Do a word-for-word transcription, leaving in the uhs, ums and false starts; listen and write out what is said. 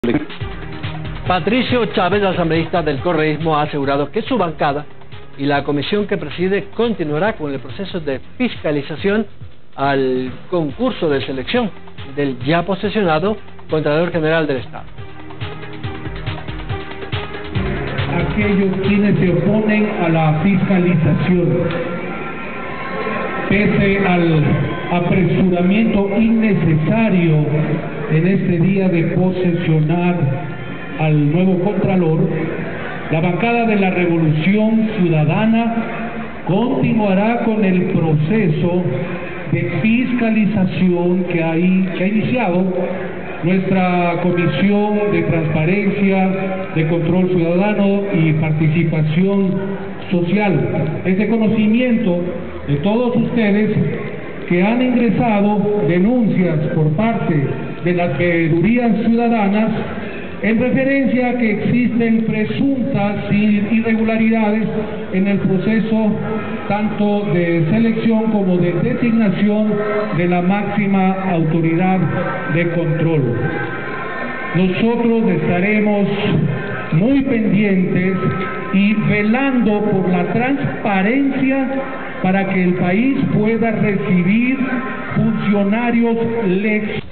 Patricio Chávez, asambleísta del correísmo, ha asegurado que su bancada y la comisión que preside continuará con el proceso de fiscalización al concurso de selección del ya posesionado Contralor General del Estado. Aquellos quienes se oponen a la fiscalización, pese al apresuramiento innecesario en este día de posesionar al nuevo Contralor, la bancada de la Revolución Ciudadana continuará con el proceso de fiscalización que ha, que ha iniciado nuestra Comisión de Transparencia, de Control Ciudadano y Participación Social. Es de conocimiento de todos ustedes que han ingresado denuncias por parte de las veedurías ciudadanas en referencia a que existen presuntas irregularidades en el proceso tanto de selección como de designación de la máxima autoridad de control. Nosotros estaremos muy pendientes y velando por la transparencia para que el país pueda recibir funcionarios legales.